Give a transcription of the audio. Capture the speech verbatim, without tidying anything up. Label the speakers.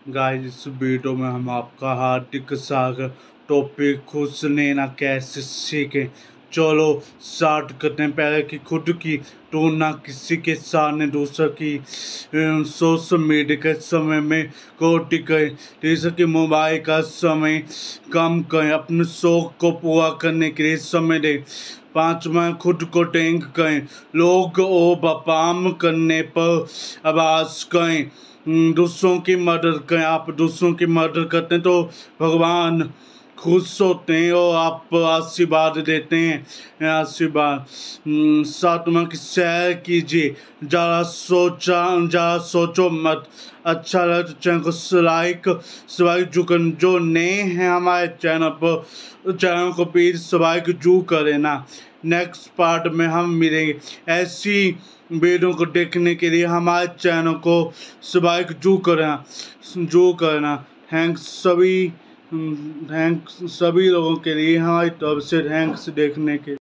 Speaker 1: Guys इस video में हम आपका हार्दिक स्वागत। टॉपिक खुद से लेना कैसे सीखें। चलो स्टार्ट करते हैं। पहले कि खुद की तुलना किसी के सामने दूसरों की सोशल मीडिया के समय में कोटि करें, जैसे कि मोबाइल का समय कम करें, अपने शौक को पूरा करने के लिए समय दें। पांचवा, खुद को टैंक करें, लोग ओ बपाम करने पर आवाज करें। दूसरों की मदद करें। आप दूसरों की मदद करते हैं तो भगवान खुश होते हैं और आप आशीर्वाद देते हैं। आशीर्वाद। सातवां की सैर कीजिए, ज़्यादा सोचा ज़्यादा सोचो मत। अच्छा लगे तो चैनल को लाइक सब्सक्राइब जो कर, जो नए हैं हमारे चैनल पर चैनल को प्लीज सब्सक्राइब जू करें ना। नेक्स्ट पार्ट में हम मिलेंगे। ऐसी वीडियो को देखने के लिए हमारे चैनल को सब्सक्राइब जू करना जू करना थैंक्स सभी थैंक्स सभी लोगों के लिए, हमारी तरफ से थैंक्स देखने के।